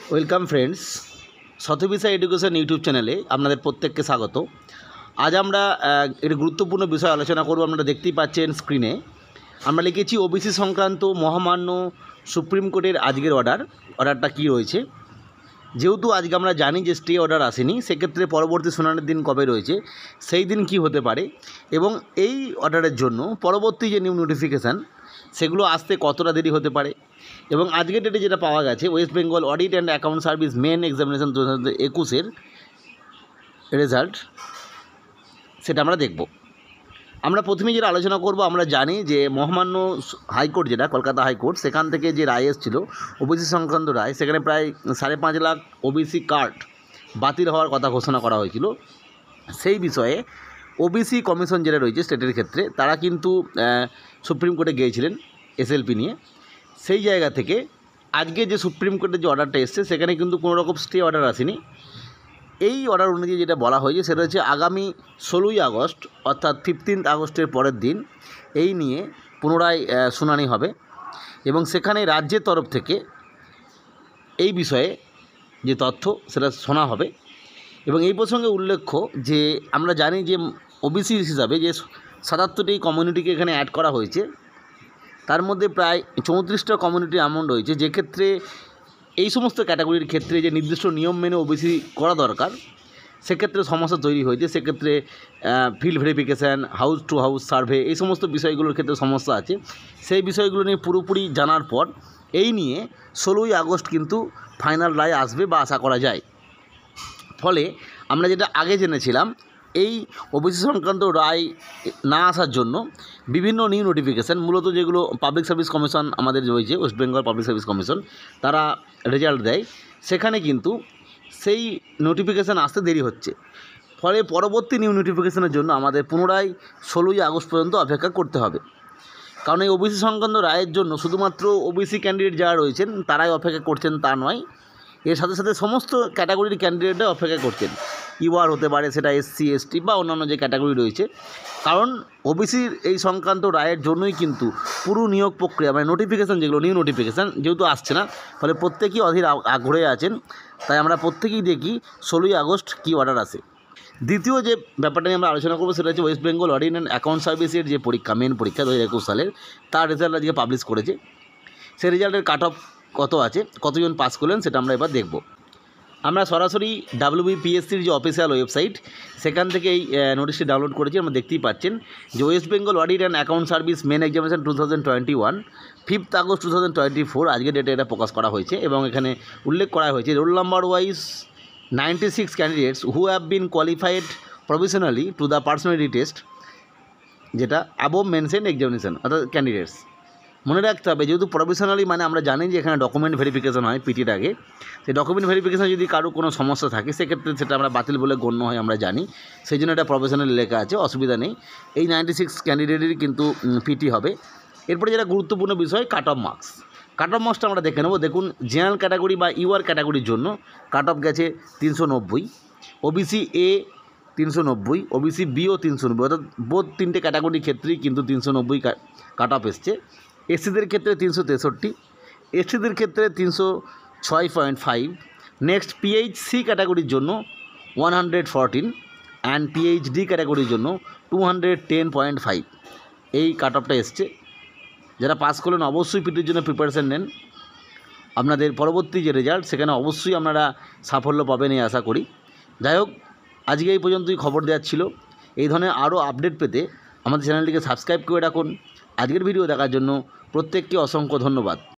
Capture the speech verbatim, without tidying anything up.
Welcome friends, শতবিষয় education YouTube চ্যানেলে আপনাদের প্রত্যেককে স্বাগত। আজ আমরা একটি গুরুত্বপূর্ণ বিষয় আলোচনা করব। আপনারা দেখতেই পাচ্ছেন স্ক্রিনে আমরা লিখেছি ওবিসি সংক্রান্ত মহামান্য সুপ্রিম কোর্টের আজকের অর্ডার অর্ডারটা কী রয়েছে। যেহেতু আজকে আমরা জানি যে স্টে অর্ডার আসেনি, সেক্ষেত্রে পরবর্তী শুনানির দিন কবে রয়েছে, সেই দিন কি হতে পারে এবং এই অর্ডারের জন্য পরবর্তী যে নিউ নোটিফিকেশান সেগুলো আসতে কতটা দেরি হতে পারে এবং আজকের ডেটে যেটা পাওয়া গেছে West Bengal audit and account service main examination দু হাজার একুশের রেজাল্ট, সেটা আমরা দেখব। আমরা প্রথমে যেটা আলোচনা করব, আমরা জানি যে মহামান্য হাইকোর্ট, যেটা কলকাতা হাইকোর্ট, সেখান থেকে যে রায় এসেছিল ওবিসি সংক্রান্ত রায়, সেখানে প্রায় সাড়ে পাঁচ লাখ ওবিসি কার্ড বাতিল হওয়ার কথা ঘোষণা করা হয়েছিল। সেই বিষয়ে ওবিসি কমিশন যেটা রয়েছে স্টেটের ক্ষেত্রে, তারা কিন্তু সুপ্রিম কোর্টে গিয়েছিলেন এসএলপি নিয়ে। সেই জায়গা থেকে আজকে যে সুপ্রিম কোর্টের যে অর্ডারটা এসছে, সেখানে কিন্তু কোনো রকম স্টে অর্ডার আসেনি। এই অর্ডার অনুযায়ী যেটা বলা হয়েছে সেটা হচ্ছে আগামী ষোলোই আগস্ট অর্থাৎ ফিফটিন্থ আগস্টের পরের দিন এই নিয়ে পুনরায় শুনানি হবে এবং সেখানে রাজ্যের তরফ থেকে এই বিষয়ে যে তথ্য সেটা শোনা হবে। এবং এই প্রসঙ্গে উল্লেখ্য যে আমরা জানি যে ওবিসি হিসাবে যে সাতাত্তরটি কমিউনিটিকে এখানে অ্যাড করা হয়েছে, তার মধ্যে প্রায় চৌত্রিশটা কমিউনিটি এমন রয়েছে যে ক্ষেত্রে এই সমস্ত ক্যাটাগরির ক্ষেত্রে যে নির্দিষ্ট নিয়ম মেনে ওবিসি করা দরকার, সেক্ষেত্রে সমস্যা তৈরি হয়েছে। সেক্ষেত্রে field verification, house to house survey, এই সমস্ত বিষয়গুলোর ক্ষেত্রে সমস্যা আছে। সেই বিষয়গুলো নিয়ে পুরোপুরি জানার পর এই নিয়ে ষোলোই আগস্ট কিন্তু ফাইনাল রায় আসবে বা আশা করা যায়। ফলে আমরা যেটা আগে জেনেছিলাম, এই ওবিসি সংক্রান্ত রায় না আসার জন্য বিভিন্ন নিউ নোটিফিকেশান, মূলত যেগুলো পাবলিক সার্ভিস কমিশন আমাদের রয়েছে, West Bengal public service commission, তারা রেজাল্ট দেয়, সেখানে কিন্তু সেই নোটিফিকেশান আসতে দেরি হচ্ছে। ফলে পরবর্তী নিউ নোটিফিকেশানের জন্য আমাদের পুনরায় ষোলোই আগস্ট পর্যন্ত অপেক্ষা করতে হবে। কারণ এই ওবিসি সংক্রান্ত রায়ের জন্য শুধুমাত্র ওবিসি ক্যান্ডিডেট যারা রয়েছেন তারাই অপেক্ষা করছেন তা নয়, এর সাথে সাথে সমস্ত ক্যাটাগরির ক্যান্ডিডেটরা অপেক্ষা করছেন। ইউআর হতে পারে, সেটা এসসি এসটি বা অন্যান্য যে ক্যাটাগরি রয়েছে। কারণ ওবিসির এই সংক্রান্ত রায়ের জন্যই কিন্তু পুরো নিয়োগ প্রক্রিয়া, মানে নোটিফিকেশান যেগুলো নিউ নোটিফিকেশান যেহেতু আসছে না, ফলে প্রত্যেকেই অধীর আগ্রহে আছেন। তাই আমরা প্রত্যেকেই দেখি ষোলোই আগস্ট কী অর্ডার আসে। দ্বিতীয় যে ব্যাপারটা নিয়ে আমরা আলোচনা করবো সেটা হচ্ছে West Bengal audit and account সার্ভিসের যে পরীক্ষা, মেন পরীক্ষা দু হাজার একুশ সালের, তার রেজাল্ট আজকে পাবলিশ করেছে। সেই রেজাল্টের কাট অফ কত আছে, কতজন পাস করলেন, সেটা আমরা এবার দেখব। আমরা সরাসরি ডাব্লিউবিপিএসসির যে অফিসিয়াল ওয়েবসাইট, সেখান থেকে এই নোটিশটি ডাউনলোড করেছি। আমরা দেখতেই পাচ্ছেন যে West Bengal audit and account service main examination two thousand twenty one fifth August two thousand twenty four আজকের ডেটে এটা প্রকাশ করা হয়েছে এবং এখানে উল্লেখ করা হয়েছে roll number wise ninety six candidates who have been qualified provisionally to the personality test, যেটা অ্যাবভ মেনশন এক্সামিনেশন, অর্থাৎ ক্যান্ডিডেটস। মনে রাখতে হবে, যেহেতু প্রফেশনালি মানে আমরা জানি যে এখানে ডকুমেন্ট ভেরিফিকেশন হয় পিটির আগে, সেই ডকুমেন্ট ভেরিফিকেশন যদি কারো কোনো সমস্যা থাকে সেক্ষেত্রে সেটা আমরা বাতিল বলে গণ্য হয়, আমরা জানি। সেই জন্য এটা প্রফেশনালি লেখা আছে, অসুবিধা নেই। এই নাইনটি সিক্স ক্যান্ডিডেটেরই কিন্তু পিটি হবে। এরপরে যেটা গুরুত্বপূর্ণ বিষয়, cut off marks. Cut off মার্কসটা আমরা দেখে নেব। দেখুন, জেনারেল ক্যাটাগরি বা ইউআর ক্যাটাগরির জন্য কাট অফ গেছে তিনশো নব্বই, ওবিসি এ তিনশো নব্বই, ওবিসি বিও তিনশো নব্বই, অর্থাৎ বোধ তিনটে ক্যাটাগরির ক্ষেত্রেই কিন্তু তিনশো নব্বই কাট অফ এসছে। এসসিদের ক্ষেত্রে তিনশো তেষট্টি, এসটিদের ক্ষেত্রে তিনশো ছয় পয়েন্ট ফাইভ। নেক্সট পিএইচসি ক্যাটাগরির জন্য one hundred fourteen and PhD ক্যাটাগরির জন্য two hundred ten point five এই কাট অফটা এসছে। যারা পাস করলেন অবশ্যই পিটির জন্য প্রিপারেশান নেন। আপনাদের পরবর্তী যে রেজাল্ট, সেখানে অবশ্যই আপনারা সাফল্য পাবেন এই আশা করি। যাই হোক, আজকে এই পর্যন্তই খবর দেওয়ার ছিল। এই ধরনের আরও আপডেট পেতে আমাদের চ্যানেলটিকে সাবস্ক্রাইব করে রাখুন। আজকের ভিডিও দেখার জন্য প্রত্যেককে অসংখ্য ধন্যবাদ।